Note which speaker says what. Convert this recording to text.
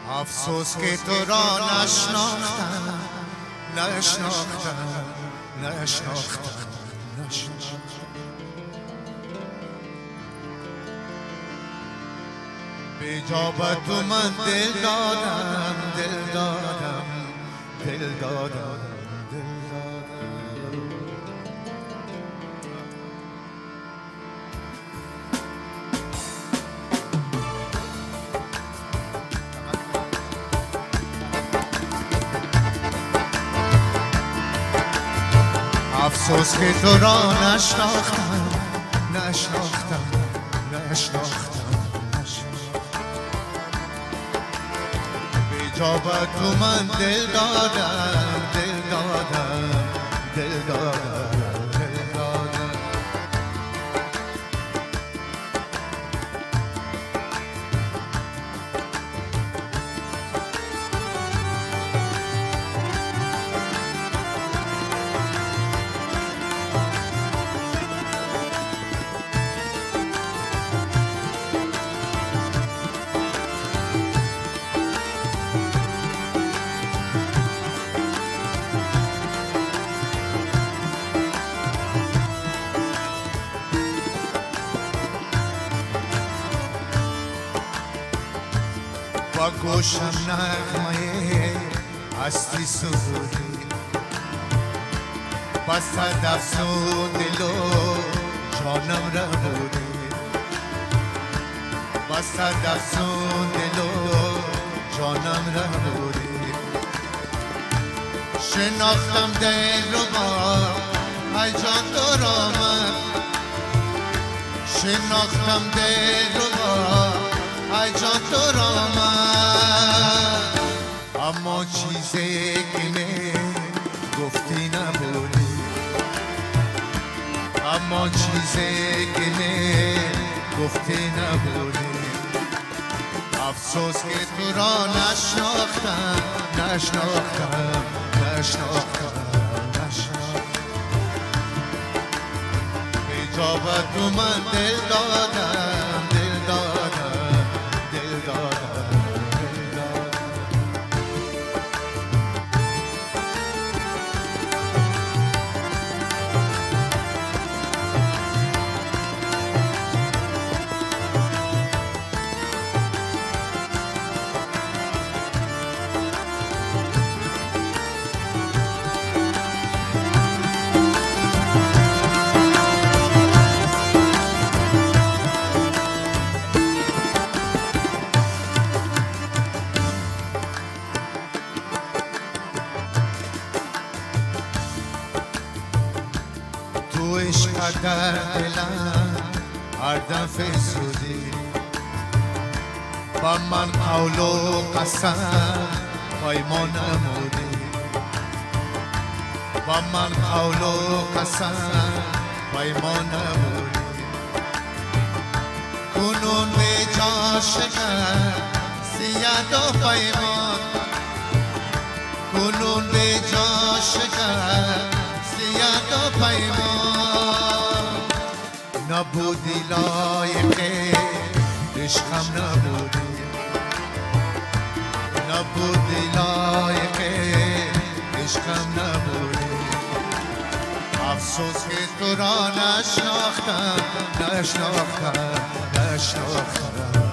Speaker 1: افسوس که تو را نشناختم به جا به تو من دل دادم افسوس که تو را نشناختم به جا به تو من دل دادم با گوشم نغمه هستی سرودی با صد افسون دل و جانم ربودی با صد افسون دل و جانم ربودی شناختم دل رو با ای جان تو را من شناختم دل رو با ای جان تو را من اما چیزی که می گفتی نبودی اما چیزی که می گفتی نبودی افسوس که تو را نشناختم به جا به تو من دل دادم تو عشق در دلم هر دم فزودی با من قول و قسم پیمان نمودی با من قول و قسم پیمان نمودی کنون به جا شکر سیاد و پیمان کنون به جا شکر سیاد و پیمان نبودی لایق عشقم نبودی لایق عشقم نبودی افسوس که تو را نشناختم